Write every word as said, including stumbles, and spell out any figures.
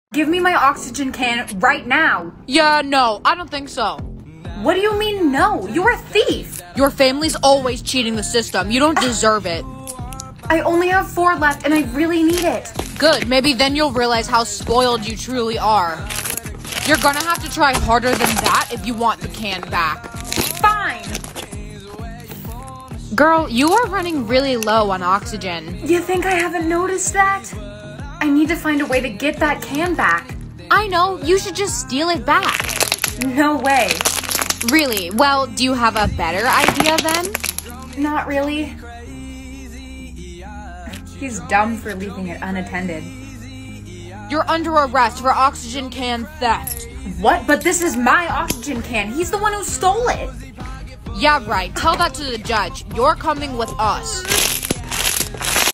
Give me my oxygen can right now. Yeah, no, I don't think so. What do you mean no? You're a thief. Your family's always cheating the system. You don't deserve it. I only have four left and I really need it. Good, maybe then you'll realize how spoiled you truly are. You're gonna have to try harder than that if you want the can back. Fine. Girl, you are running really low on oxygen. You think I haven't noticed that? I need to find a way to get that can back. I know, you should just steal it back. No way. Really? Well, do you have a better idea then? Not really. He's dumb for leaving it unattended. You're under arrest for oxygen can theft. What? But this is my oxygen can. He's the one who stole it. Yeah, right. Tell that to the judge. You're coming with us.